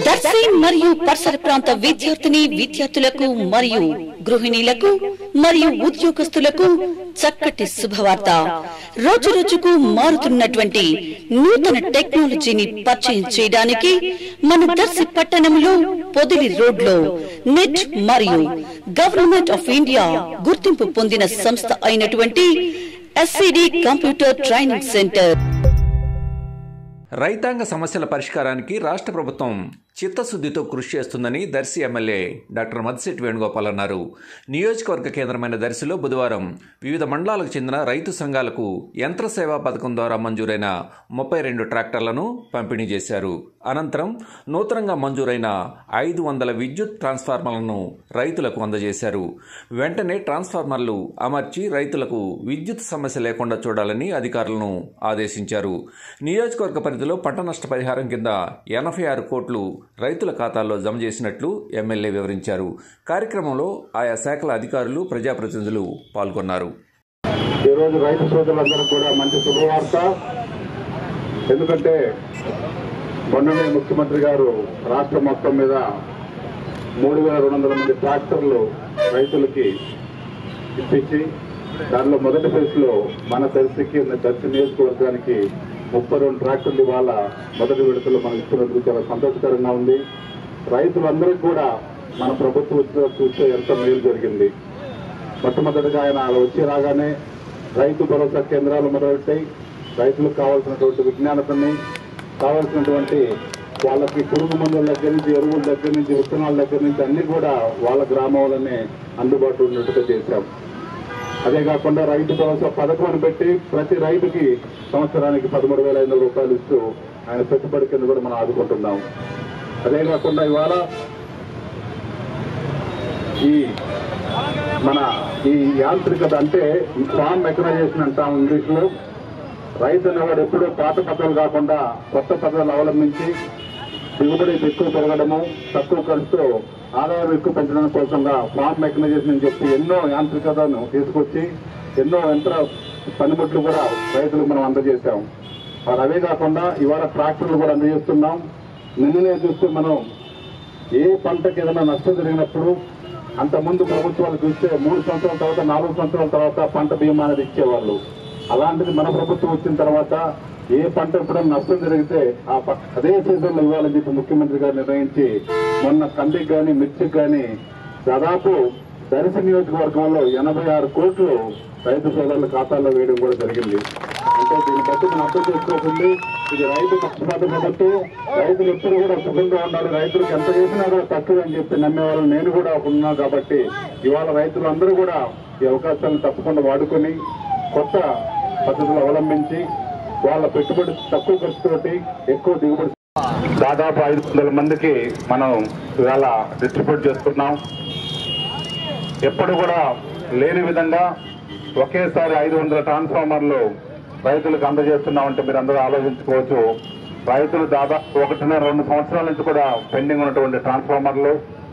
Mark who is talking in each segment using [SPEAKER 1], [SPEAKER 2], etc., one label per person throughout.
[SPEAKER 1] దర్శి మరియు పరిసర ప్రాంత విద్యార్థిని విద్యార్థులకు మరియు గృహిణీలకు మరియు ఉద్యోగస్తులకు చక్కటి శుభవార్త. రోజు రోజుకు మారుతున్నటువంటి నూతన టెక్నాలజీని పరిచయం చేయడానికి మన దర్శి పట్టణంలో పొదిలి రోడ్లో నెట్ మరియు గవర్నమెంట్ ఆఫ్ ఇండియా గుర్తింపు పొందిన సంస్థ అయినటువంటి SCD కంప్యూటర్ ట్రైనింగ్ సెంటర్.
[SPEAKER 2] రైతాంగ సమస్యల పరిష్కారానికి రాష్ట్ర ప్రభుత్వం చిత్తశుద్ధితో కృషి చేస్తుందని దర్శి ఎమ్మెల్యే డాక్టర్ మద్దిశెట్టి వేణుగోపాల్ అన్నారు. నియోజకవర్గ కేంద్రమైన దర్శిలో బుధవారం వివిధ మండలాలకు చెందిన రైతు సంఘాలకు యంత్ర సేవా పథకం ద్వారా మంజూరైన 32 ట్రాక్టర్లను పంపిణీ చేశారు. అనంతరం నూతనంగా మంజూరైన 500 విద్యుత్ ట్రాన్స్ఫార్మర్లను రైతులకు అందజేశారు. వెంటనే ట్రాన్స్ఫార్మర్లు అమర్చి రైతులకు విద్యుత్ సమస్య లేకుండా చూడాలని అధికారులను ఆదేశించారు. నియోజకవర్గ పరిధిలో పంట నష్ట పరిహారం కింద 86 కోట్లు రైతుల ఖాతాల్లో జమ చేసినట్లు ఎమ్మెల్యే వివరించారు. కార్యక్రమంలో ఆయా శాఖల అధికారులు, ప్రజాప్రతినిధులు పాల్గొన్నారు.
[SPEAKER 3] ఈరోజు రైతు సోదరులందరూ కూడా మంచి శుభవార్త. ఎందుకంటే మొన్ననే ముఖ్యమంత్రి గారు రాష్ట్రం మొత్తం మీద 3200 మంది ట్రాక్టర్లు రైతులకి ఇప్పించి దానిలో మొదటి ఫేజ్లో మన దర్శి నియోజకవర్గానికి 32 ట్రాక్టర్లు ఇవాళ మొదటి విడతలో మనం ఇస్తున్నందుకు చాలా సంతోషకరంగా ఉంది. రైతులందరికీ కూడా మన ప్రభుత్వం చూస్తే ఎంత మేలు జరిగింది. మొట్టమొదటిగా ఆయన వచ్చి రాగానే రైతు భరోసా కేంద్రాలు మొదలెట్టాయి. రైతులకు కావాల్సినటువంటి విజ్ఞానతని, కావాల్సినటువంటి వాళ్ళకి పురుగు మందుల దగ్గర నుంచి, ఎరువుల దగ్గర నుంచి, విత్తనాల దగ్గర నుంచి అన్ని కూడా వాళ్ళ గ్రామంలోనే అందుబాటులో ఉన్నట్టుగా చేశాం. అదే కాకుండా రైతు భరోసా పథకం పెట్టి ప్రతి రైతుకి సంవత్సరానికి 13,500 రూపాయలు ఇస్తూ ఆయన పెట్టుబడి కింద కూడా మనం ఆదుకుంటున్నాం. అదే కాకుండా ఇవాళ ఈ యాంత్రికత అంటే ఫార్మ్ మెకనైజేషన్ అంటాం ఇంగ్లీష్ లో. రైతు అనేవాడు ఎప్పుడూ పాత పద్ధతులు కాకుండా కొత్త పద్ధతులు అవలంబించి దిగుబడి ఎక్కువ పెరగడము, తక్కువ ఖర్చుతో ఆదాయం ఎక్కువ పెంచడం కోసంగా ఫార్మ్ మెకనైజేషన్ అని చెప్పి ఎన్నో యాంత్రికతను తీసుకొచ్చి ఎన్నో యంత్ర పనిముట్లు కూడా రైతులకు మనం అందజేశాం. మరి అవే కాకుండా ఇవాళ ట్రాక్టర్లు కూడా అందజేస్తున్నాం. నిన్ననే చూస్తే మనం ఏ పంటకి ఏదైనా నష్టం జరిగినప్పుడు అంతకుముందు ప్రభుత్వాలు చూస్తే 3 సంవత్సరాల తర్వాత, 4 సంవత్సరాల తర్వాత పంట బీమా అనేది ఇచ్చేవాళ్ళు. అలాంటిది మన ప్రభుత్వం వచ్చిన తర్వాత ఏ పంట ఎప్పుడైనా నష్టం జరిగితే అదే సీజన్లో ఇవ్వాలని చెప్పి ముఖ్యమంత్రి గారు నిర్ణయించి మొన్న కందికి కానీ, మిర్చికి కానీ దాదాపు దర్శి నియోజకవర్గంలో 86 కోట్లు రైతు సోదరుల ఖాతాల్లో వేయడం కూడా జరిగింది. అంటే దీన్ని బట్టి మనం అర్థం చేసుకోకుండా ఇది రైతు పక్షపాత ప్రభుత్వం. రైతులు ఎప్పుడు కూడా సుఖంగా ఉండాలి, రైతులకు ఎంత చేసినా కూడా తక్కువ అని చెప్పి నమ్మేవాళ్ళు నేను కూడా ఉన్నాను. కాబట్టి ఇవాళ రైతులందరూ కూడా ఈ అవకాశాలను తప్పకుండా వాడుకొని కొత్త పద్ధతులు అవలంబించి వాళ్ళ పెట్టుబడి తక్కువ ఖర్చుతోటి ఎక్కువ దిగుబడి దాదాపు 500 మందికి మనం ఇవాళ డిస్ట్రిబ్యూట్ చేస్తున్నాం. ఎప్పుడు కూడా లేని విధంగా ఒకేసారి 500 ట్రాన్స్ఫార్మర్లు రైతులకు అందజేస్తున్నామంటే మీరు అందరూ ఆలోచించుకోవచ్చు. రైతులు దాదాపు 1.5-2 సంవత్సరాల నుంచి కూడా పెండింగ్ ఉన్నటువంటి ట్రాన్స్ఫార్మర్లు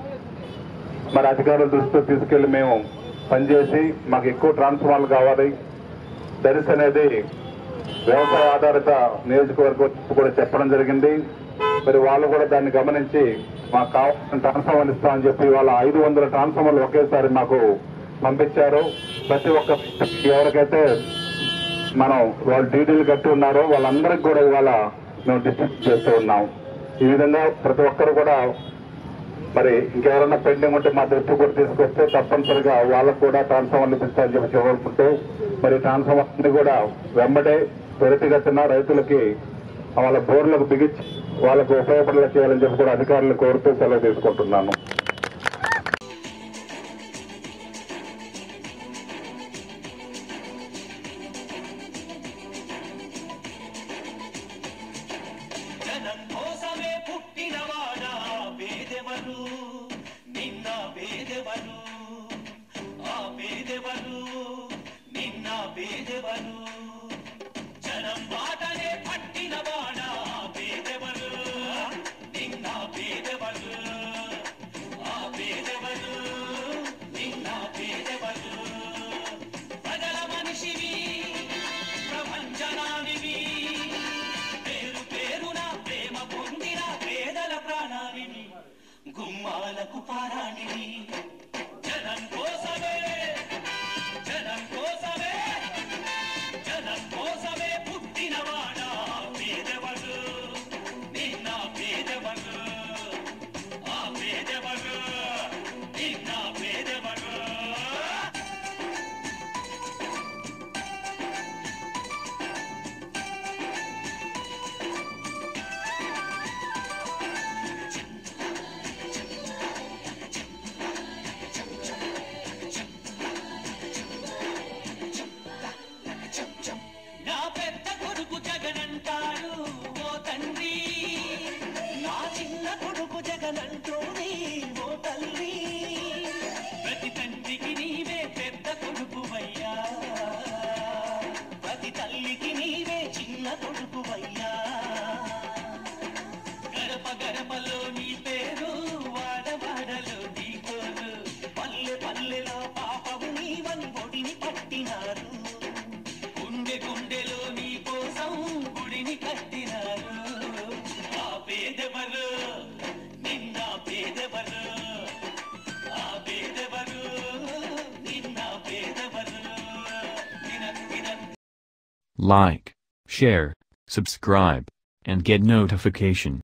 [SPEAKER 3] మరి అధికారుల దృష్టితో తీసుకెళ్లి మేము పనిచేసి మాకు ఎక్కువ ట్రాన్స్ఫార్మర్లు కావాలి. దర్శి అనేది వ్యవసాయ ఆధారిత నియోజకవర్గం కూడా చెప్పడం జరిగింది. మరి వాళ్ళు కూడా దాన్ని గమనించి మాకు కావాల్సిన ట్రాన్స్ఫార్మర్లు ఇస్తామని చెప్పి వాళ్ళ 500 ట్రాన్స్ఫార్మర్లు ఒకేసారి మాకు పంపించారు. ప్రతి ఒక్క ఎవరికైతే మనం వాళ్ళు డీడీలు కట్టి ఉన్నారో వాళ్ళందరికీ కూడా ఇవాళ మేము డిస్ట్రిబ్యూట్ చేస్తూ ఉన్నాం. ఈ విధంగా ప్రతి ఒక్కరు కూడా మరి ఇంకెవరన్నా పెండింగ్ ఉంటే మా దృష్టి కూడా తీసుకొస్తే తప్పనిసరిగా వాళ్ళకు కూడా ట్రాన్స్ఫార్మర్లు ఇప్పిస్తారని చెప్పి కోరుకుంటూ మరి ట్రాన్స్ఫార్మర్ని కూడా వెంబడే త్వరితగతిన రైతులకి వాళ్ళ బోర్లకు బిగించి వాళ్ళకు ఉపయోగపడేలా చేయాలని చెప్పి కూడా అధికారులు కోరుతూ సెలవు తీసుకుంటున్నాను.
[SPEAKER 4] గుమ్మాలకు పారాణిని జనం కోసమే జనం కోసమే జనం కోసమే పుట్టినవాడా పేదవడు నిన్న పేదవడు ఆ పేదవడు నిన్న పేదవడు నా పెద్ద కొడుకు జగనంటారు ఓ తండ్రి నా చిన్న కొడుకు జగనంటోని ఓ తల్లి ప్రతి తండ్రికి నీవే పెద్ద కొడుకువయ్యా ప్రతి తల్లికి నీవే చిన్న కొడుకువయ్యా గడప గడపలో నీ పేరు వాడవాడలో నీ కోరు పల్లె పల్లెలో పాపము నీవని ఒడిని పట్టినారు గుండె గుండెలో నీ కోసం గుడిని కట్టినారు ఆ పేదవరు నిన్న పేదవరు ఆ పేదవరు నిన్న పేదవరు
[SPEAKER 5] Like, share, subscribe, and get notification.